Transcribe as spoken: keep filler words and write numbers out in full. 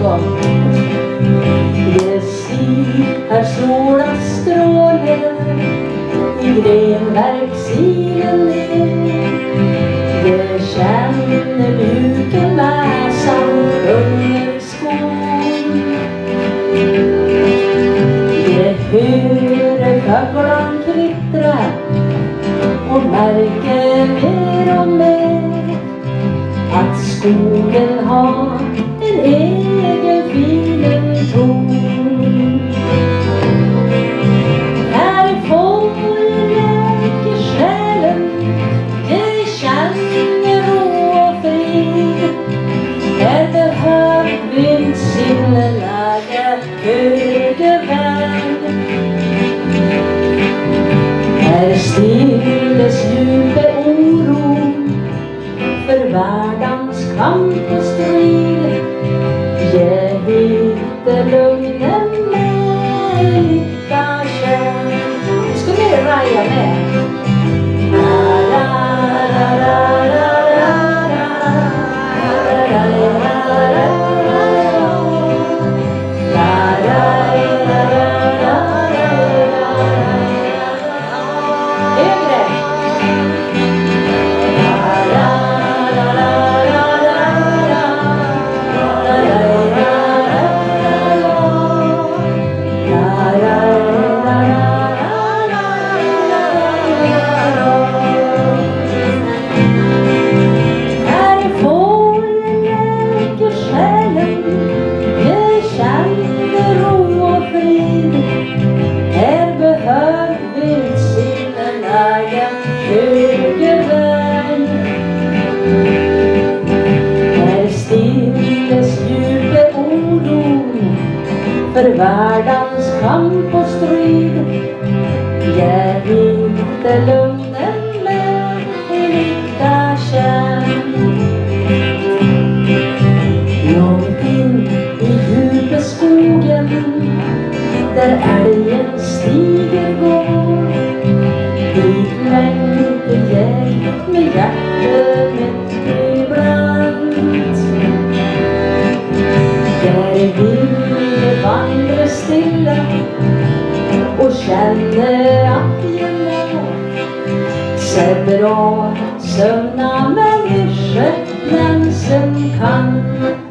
gång. Det sitter sola strålar i grenverksilen ner. Det känner mjuken väsan under skon. Det hörer fåglarna kvittra och märker mer och mer att skogen har en egen fin ton. Här i fågeln läker själen, det känner ro och frid. Här behöver vi sinneläge högre vän. Här stilles djupe oro för världens kamp och strid. Jag hittar lugnen med hitta kärn. Nu ska ni raja med. För världens kamp och strid. Jag hittar lugnen med en hitta kärn. Långt in i djupa skogen där älgen stiger går. Dit längtar jag med hjärtat mitt ibland. Där vill vandra stilla och känner att jag mår så bra sömna människor men sen kan